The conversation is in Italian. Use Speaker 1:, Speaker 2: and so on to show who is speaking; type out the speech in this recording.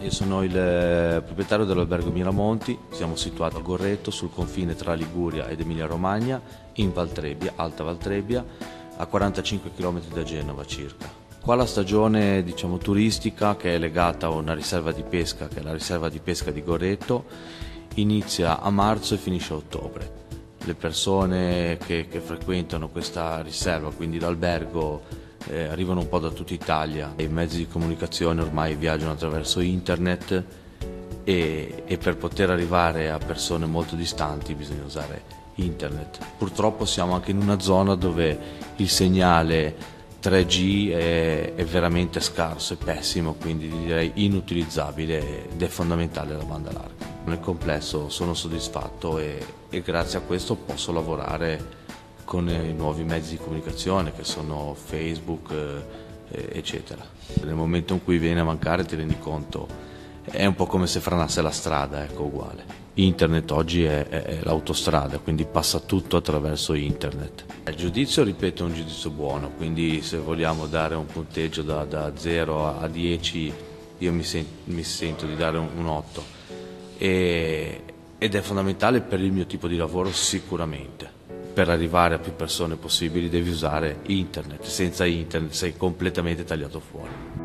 Speaker 1: Io sono il proprietario dell'albergo Miramonti, siamo situati a Gorreto, sul confine tra Liguria ed Emilia-Romagna, in Valtrebbia, Alta Valtrebbia, a 45 km da Genova circa. Qua la stagione turistica, che è legata a una riserva di pesca, che è la riserva di pesca di Gorreto, inizia a marzo e finisce a ottobre. Le persone che frequentano questa riserva, quindi l'albergo, arrivano un po' da tutta Italia. I mezzi di comunicazione ormai viaggiano attraverso internet e per poter arrivare a persone molto distanti bisogna usare internet. Purtroppo siamo anche in una zona dove il segnale 3G è veramente scarso, è pessimo, quindi direi inutilizzabile ed è fondamentale la banda larga. Nel complesso sono soddisfatto e grazie a questo posso lavorare con i nuovi mezzi di comunicazione che sono Facebook, eccetera. Nel momento in cui viene a mancare ti rendi conto, è un po' come se franasse la strada, ecco, uguale. Internet oggi è l'autostrada, quindi passa tutto attraverso internet. Il giudizio, ripeto, è un giudizio buono, quindi se vogliamo dare un punteggio da 0 a 10, io mi sento di dare un 8 ed è fondamentale per il mio tipo di lavoro sicuramente. Per arrivare a più persone possibili devi usare internet, senza internet sei completamente tagliato fuori.